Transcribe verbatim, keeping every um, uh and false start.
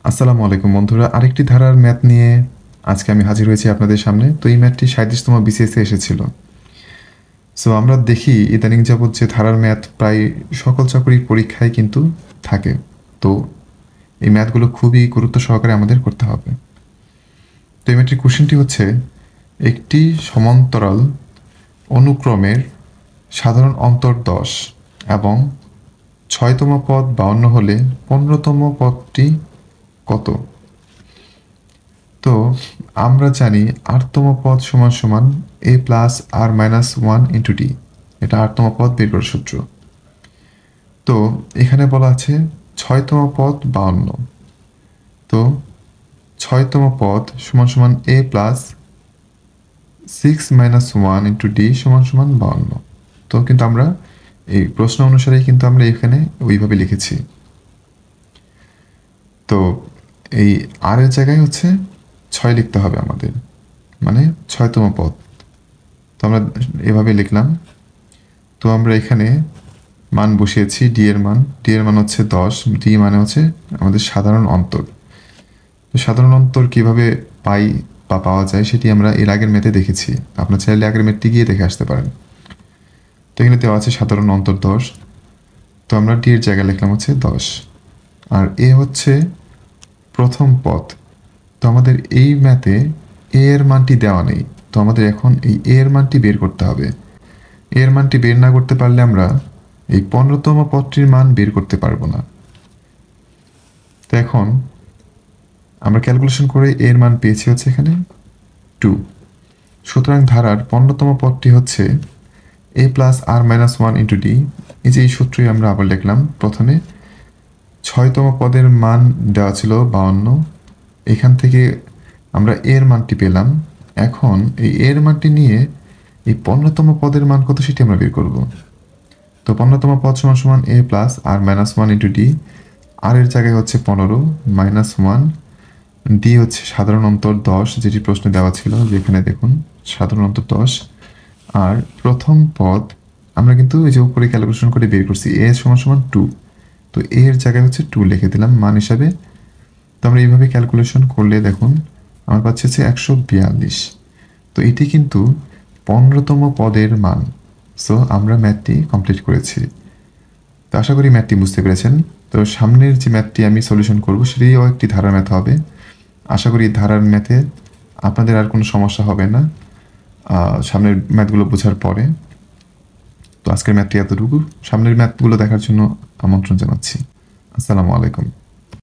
আসসালামু আলাইকুম বন্ধুরা, আরেকটি ধারার ম্যাথ নিয়ে আজকে আমি হাজির হয়েছি আপনাদের সামনে। তো এই ম্যাথটি সাঁইত্রিশতম বিসিএসে এসেছিল। সো আমরা দেখি ইদানিং যাবৎ যে ধারার ম্যাথ প্রায় সকল চাকরির পরীক্ষায় কিন্তু থাকে। তো এই ম্যাথগুলো খুবই গুরুত্ব সহকারে আমাদের করতে হবে। তো এই ম্যাথটির কোশ্চেনটি হচ্ছে, একটি সমান্তরাল অনুক্রমের সাধারণ অন্তর দশ এবং ছয়তম পদ বাউন্ন হলে পনেরোতম পদটি কত? তো আমরা জানি আটতম পদ সমান সমান A plus R minus one into D. এটা আটতম পদ বের করার সূত্র। তো এখানে বলা আছে ছয়তম পদ বাউন্ন। তো ছয়তম পদ সমান সমান A plus six minus one into D সমান সমান বাউন্ন। তো কিন্তু আমরা এই প্রশ্ন অনুসারেই কিন্তু আমরা এখানে ওইভাবে লিখেছি। তো এই আর এর জায়গায় হচ্ছে ছয় লিখতে হবে আমাদের, মানে ছয়তম পদ। তো আমরা এভাবে লিখলাম। তো আমরা এখানে মান বসিয়েছি, ডি এর মান ডি এর মান হচ্ছে দশ, ডি মানে হচ্ছে আমাদের সাধারণ অন্তর। তো সাধারণ অন্তর কীভাবে পাই বা পাওয়া যায় সেটি আমরা এর আগের ম্যাথে দেখেছি। আপনার চাইলে আগের ম্যাথটি গিয়ে দেখে আসতে পারেন। তো এখানে দেওয়া আছে সাধারণ অন্তর দশ। তো আমরা ডি এর জায়গায় লিখলাম হচ্ছে দশ, আর এ হচ্ছে প্রথম পদ। তো আমাদের এই ম্যাথে এ এর মানটি দেওয়া নেই। তো আমাদের এখন এই এ এর মানটি বের করতে হবে। এর মানটি বের না করতে পারলে আমরা এই পনেরোতম পদটির মান বের করতে পারবো না। তো এখন আমরা ক্যালকুলেশন করে এর মান পেয়েছি হচ্ছে এখানে টু। সুতরাং ধারার পনেরোতম পদটি হচ্ছে A plus R minus one into D. এই যে এই সূত্রই আমরা আবার লিখলাম। প্রথমে ছয়তম পদের মান দেওয়া ছিল বাউন্ন, এখান থেকে আমরা এর মানটি পেলাম। এখন এই এর মানটি নিয়ে এই পনেরোতম পদের মান কত সেটি আমরা বের করব। তো পনেরোতম পদ সমান সমান A plus R minus one into D. আর এর জায়গায় হচ্ছে পনেরো মাইনাস ওয়ান, ডি হচ্ছে সাধারণ অন্তর দশ, যেটি প্রশ্নে দেওয়া ছিল, যেখানে দেখুন সাধারণ অন্তর দশ। আর প্রথম পদ আমরা কিন্তু এই যে উপরে ক্যালকুলেশন করে বের করছি, এ সমান সমান টু। তো এ এর জায়গায় হচ্ছে টু লিখে দিলাম মান হিসাবে। তো আমরা এইভাবে ক্যালকুলেশন করলে দেখুন আমার পাচ্ছে হচ্ছে একশো বিয়াল্লিশ। তো এটি কিন্তু পনেরোতম পদের মান। সো আমরা ম্যাথটি কমপ্লিট করেছি। তো আশা করি ম্যাথটি বুঝতে পেরেছেন। তো সামনের যে ম্যাথটি আমি সলিউশন করব সেটিও একটি ধারার ম্যাথ হবে। আশা করি ধারার ম্যাথে আপনাদের আর কোনো সমস্যা হবে না সামনের ম্যাথগুলো বোঝার পরে। তো আজকের ম্যাথটি এতটুকু। সামনের ম্যাথগুলো দেখার জন্য আমন্ত্রণ জানাচ্ছি। আসসালামু আলাইকুম।